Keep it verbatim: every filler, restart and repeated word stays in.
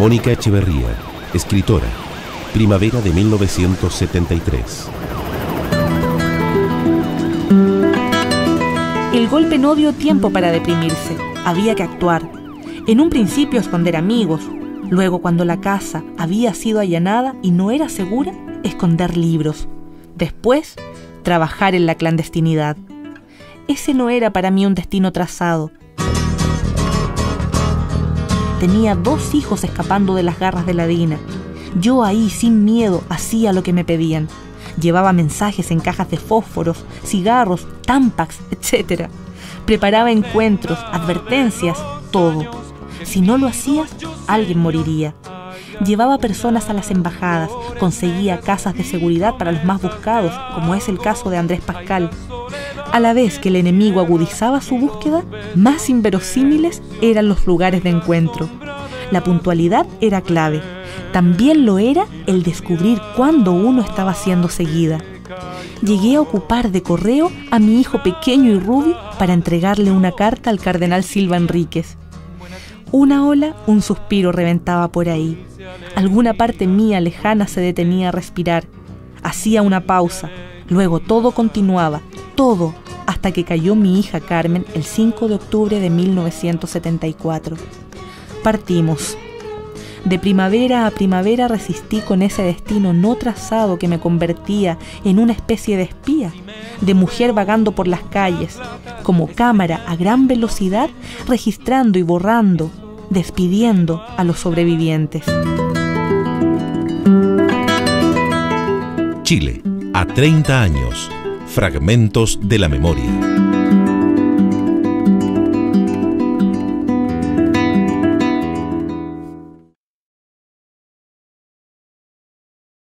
Mónica Echeverría, escritora, primavera de mil novecientos setenta y tres. El golpe no dio tiempo para deprimirse, había que actuar. En un principio esconder amigos, luego cuando la casa había sido allanada y no era segura, esconder libros. Después, trabajar en la clandestinidad. Ese no era para mí un destino trazado. Tenía dos hijos escapando de las garras de la DINA. Yo ahí, sin miedo, hacía lo que me pedían. Llevaba mensajes en cajas de fósforos, cigarros, tampax, etcétera. Preparaba encuentros, advertencias, todo. Si no lo hacías, alguien moriría. Llevaba personas a las embajadas, conseguía casas de seguridad para los más buscados, como es el caso de Andrés Pascal. A la vez que el enemigo agudizaba su búsqueda, más inverosímiles eran los lugares de encuentro. La puntualidad era clave. También lo era el descubrir cuándo uno estaba siendo seguida. Llegué a ocupar de correo a mi hijo pequeño y rubio para entregarle una carta al cardenal Silva Enríquez. Una ola, un suspiro reventaba por ahí. Alguna parte mía lejana se detenía a respirar. Hacía una pausa. Luego todo continuaba, todo, hasta que cayó mi hija Carmen el cinco de octubre de mil novecientos setenta y cuatro. Partimos. De primavera a primavera resistí con ese destino no trazado que me convertía en una especie de espía, de mujer vagando por las calles, como cámara a gran velocidad, registrando y borrando, despidiendo a los sobrevivientes. Chile, a treinta años. Fragmentos de la memoria.